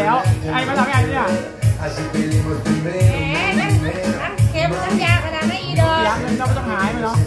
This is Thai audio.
แล้วไอ้มาทำยังไงเนี่ยนั่นเค็มน้ำยาขนาดนั้นอีดอกยังเราไม่ต้องหายไปเนาะ